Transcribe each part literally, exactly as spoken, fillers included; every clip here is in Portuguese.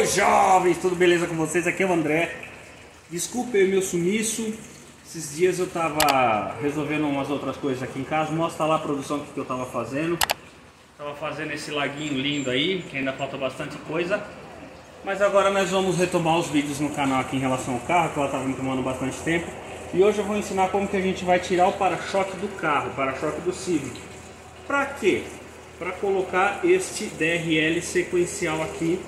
jovens, tudo beleza com vocês? Aqui é o André. Desculpe o meu sumiço. Esses dias eu tava resolvendo umas outras coisas aqui em casa. Mostra lá a produção que eu tava fazendo. Tava fazendo esse laguinho lindo aí, que ainda falta bastante coisa. Mas agora nós vamos retomar os vídeos no canal aqui em relação ao carro, que ela tava me tomando bastante tempo. E hoje eu vou ensinar como que a gente vai tirar o para-choque do carro, o para-choque do Civic. Pra quê? Para colocar este D R L sequencial aqui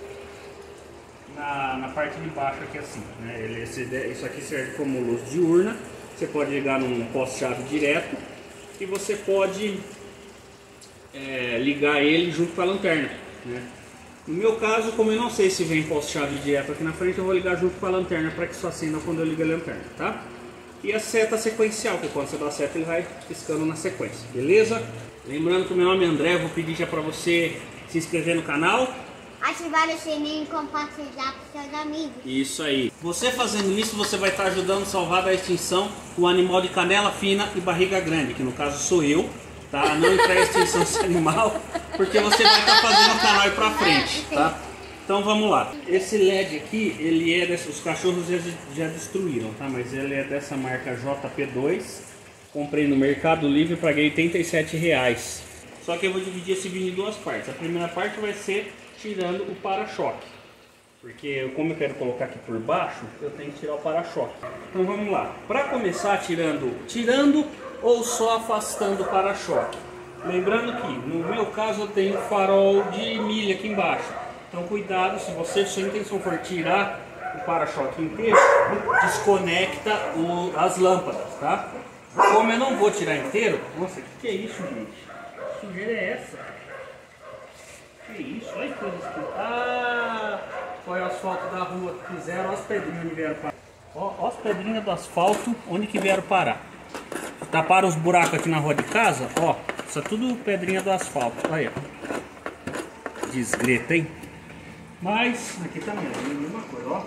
na, na parte de baixo aqui assim, né? Ele, esse, isso aqui serve como luz diurna. Você pode ligar num poste-chave direto e você pode é, ligar ele junto com a lanterna, né? No meu caso, como eu não sei se vem poste-chave direto aqui na frente, eu vou ligar junto com a lanterna para que só acenda quando eu ligo a lanterna, tá? E a seta sequencial, que quando você dá a seta ele vai piscando na sequência, beleza? Lembrando que o meu nome é André, vou pedir já para você se inscrever no canal. Ativar o sininho e compartilhar com seus amigos. Isso aí. Você fazendo isso, você vai estar ajudando a salvar da extinção o animal de canela fina e barriga grande, que no caso sou eu, tá? A não entrar em extinção esse animal, porque você vai estar fazendo o canal ir pra frente, tá? Então vamos lá. Esse L E D aqui, ele é desse, os cachorros já, já destruíram, tá? Mas ele é dessa marca J P dois. Comprei no Mercado Livre e paguei oitenta e sete reais. Só que eu vou dividir esse vídeo em duas partes. A primeira parte vai ser tirando o para-choque, porque como eu quero colocar aqui por baixo, eu tenho que tirar o para-choque. Então vamos lá. Para começar tirando, tirando ou só afastando o para-choque. Lembrando que no meu caso eu tenho farol de milha aqui embaixo. Então cuidado, se você, sua intenção for tirar o para-choque inteiro, desconecta o, as lâmpadas, tá? Como eu não vou tirar inteiro, nossa, o que, que é isso, gente? Que sujeira é essa? Que isso? Olha que coisa aqui. Ah, foi o asfalto da rua que fizeram, olha as pedrinhas onde vieram parar. Ó, ó as pedrinhas do asfalto onde que vieram parar. Taparam os buracos aqui na rua de casa, ó. Isso é tudo pedrinha do asfalto. Olha aí. Desgreta, hein? Mas aqui também é a mesma coisa, ó.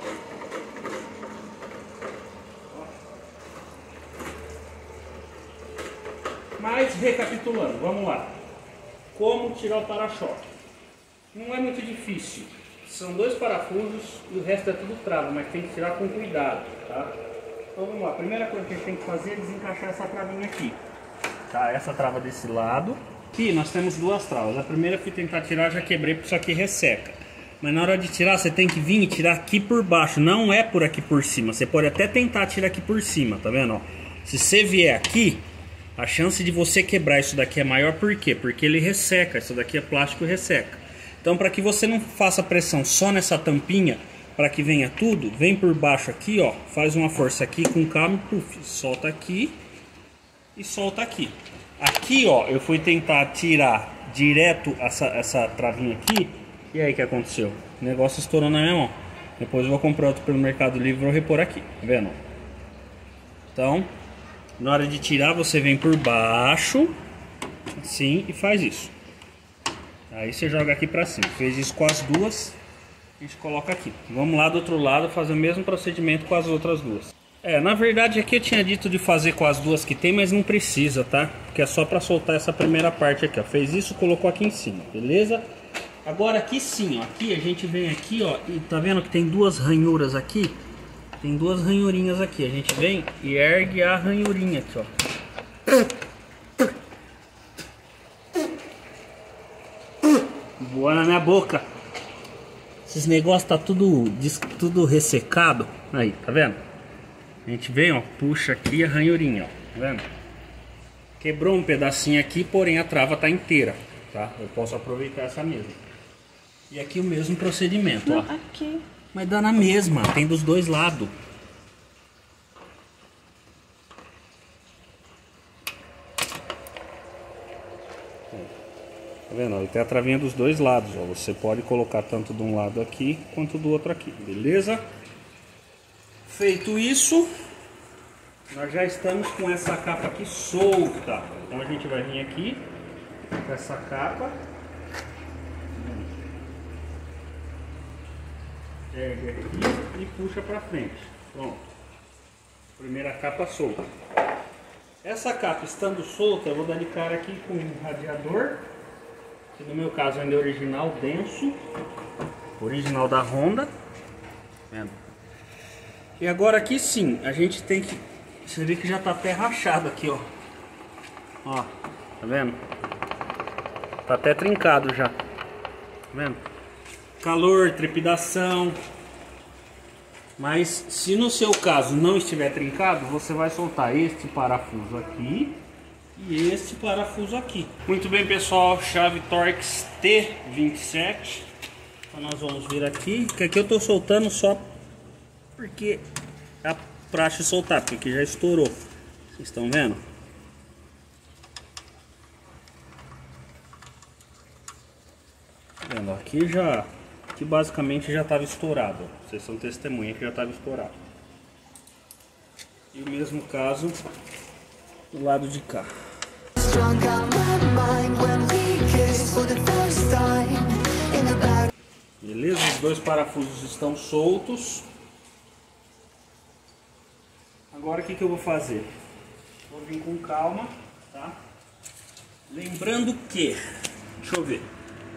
Mas recapitulando, vamos lá. Como tirar o para-choque? Não é muito difícil. São dois parafusos e o resto é tudo trava, mas tem que tirar com cuidado, tá? Então vamos lá. A primeira coisa que a gente tem que fazer é desencaixar essa travinha aqui, tá? Essa trava desse lado. Aqui nós temos duas travas. A primeira eu fui tentar tirar, já quebrei porque isso aqui resseca. Mas na hora de tirar, você tem que vir e tirar aqui por baixo, não é por aqui por cima. Você pode até tentar tirar aqui por cima, tá vendo? Ó, se você vier aqui, a chance de você quebrar isso daqui é maior. Por quê? Porque ele resseca, isso daqui é plástico e resseca. Então para que você não faça pressão só nessa tampinha, para que venha tudo, vem por baixo aqui, ó, faz uma força aqui com calma e puff, solta aqui e solta aqui. Aqui, ó, eu fui tentar tirar direto essa, essa travinha aqui, e aí o que aconteceu? O negócio estourou na minha mão. Depois eu vou comprar outro pelo Mercado Livre e vou repor aqui, tá vendo? Então, na hora de tirar, você vem por baixo, assim, e faz isso. Aí você joga aqui pra cima. Fez isso com as duas, a gente coloca aqui. Vamos lá do outro lado fazer o mesmo procedimento com as outras duas. É, na verdade aqui eu tinha dito de fazer com as duas que tem, mas não precisa, tá? Porque é só pra soltar essa primeira parte aqui, ó. Fez isso, colocou aqui em cima, beleza? Agora aqui sim, ó. Aqui a gente vem aqui, ó, e tá vendo que tem duas ranhuras aqui? Tem duas ranhurinhas aqui. A gente vem e ergue a ranhurinha aqui, ó. Boa na minha boca. Esses negócios tá tudo, tudo ressecado. Aí, tá vendo? A gente vem, ó, puxa aqui a ranhurinha, ó. Tá vendo? Quebrou um pedacinho aqui, porém a trava tá inteira, tá? Eu posso aproveitar essa mesma. E aqui o mesmo procedimento, ó. Aqui. Mas dá na mesma, tem dos dois lados. Tá vendo? Ele tem a travinha dos dois lados, ó. Você pode colocar tanto de um lado aqui quanto do outro aqui, beleza? Feito isso, nós já estamos com essa capa aqui solta. Então a gente vai vir aqui com essa capa. Ergue aqui e puxa para frente. Pronto. Primeira capa solta. Essa capa estando solta, eu vou dar de cara aqui com um radiador, que no meu caso ainda é original, denso. original da Honda. Vendo? E agora aqui sim, a gente tem que... Você vê que já tá até rachado aqui, ó. Ó, tá vendo? Tá até trincado já. Tá vendo? Calor, trepidação. Mas se no seu caso não estiver trincado, você vai soltar este parafuso aqui e este parafuso aqui. Muito bem, pessoal, chave Torx T vinte e sete. Então nós vamos vir aqui, que aqui eu tô soltando só porque é a praxe soltar, porque aqui já estourou. Vocês estão vendo? Tá vendo? Aqui já, aqui basicamente já estava estourado. Vocês são testemunha que já estava estourado. E o mesmo caso do lado de cá. Beleza? Os dois parafusos estão soltos. Agora o que, que eu vou fazer? Vou vir com calma, tá? Lembrando que, deixa eu ver,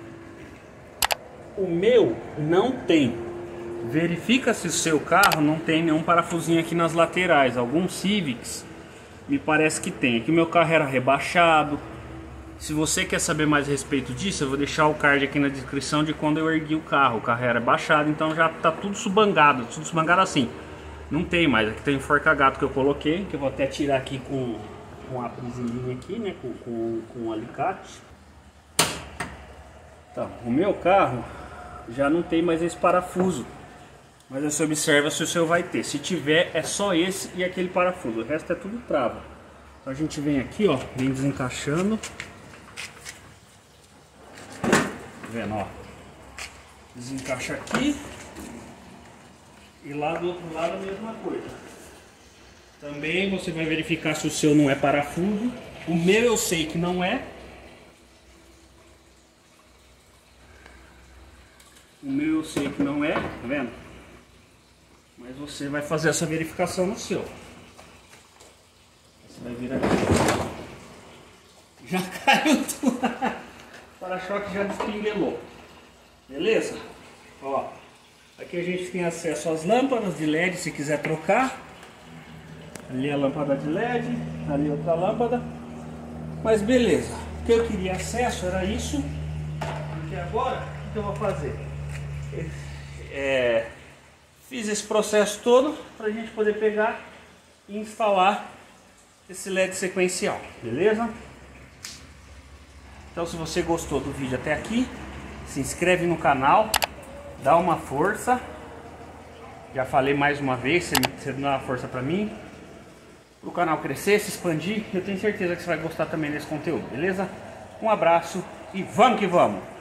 o meu não tem. Verifica se o seu carro não tem nenhum parafusinho aqui nas laterais. Alguns Civics me parece que tem. Aqui o meu carro era rebaixado. Se você quer saber mais a respeito disso, eu vou deixar o card aqui na descrição de quando eu ergui o carro. O carro era baixado, então já tá tudo subangado, tudo subangado assim. Não tem mais, aqui tem um forca-gato que eu coloquei, que eu vou até tirar aqui com, com a presilhinha aqui, né, com, com, com um alicate. Então, o meu carro já não tem mais esse parafuso, mas você observa se o seu vai ter. Se tiver, é só esse e aquele parafuso, o resto é tudo trava. Então a gente vem aqui, ó, vem desencaixando. Tá vendo, ó? Desencaixa aqui. E lá do outro lado a mesma coisa. Também você vai verificar se o seu não é parafuso. O meu eu sei que não é. O meu eu sei que não é, tá vendo? Mas você vai fazer essa verificação no seu. Você vai vir aqui. Já caiu tudo. O para-choque já despinguelou. Beleza? Ó. Aqui a gente tem acesso às lâmpadas de L E D se quiser trocar. Ali a lâmpada de L E D, ali outra lâmpada. Mas beleza, o que eu queria acesso era isso. Porque agora, o que eu vou fazer? É, fiz esse processo todo para a gente poder pegar e instalar esse L E D sequencial, beleza? Então se você gostou do vídeo até aqui, se inscreve no canal. Dá uma força. Já falei mais uma vez, você, você dá uma força pra mim, pro canal crescer, se expandir. Eu tenho certeza que você vai gostar também desse conteúdo, beleza? Um abraço e vamos que vamos!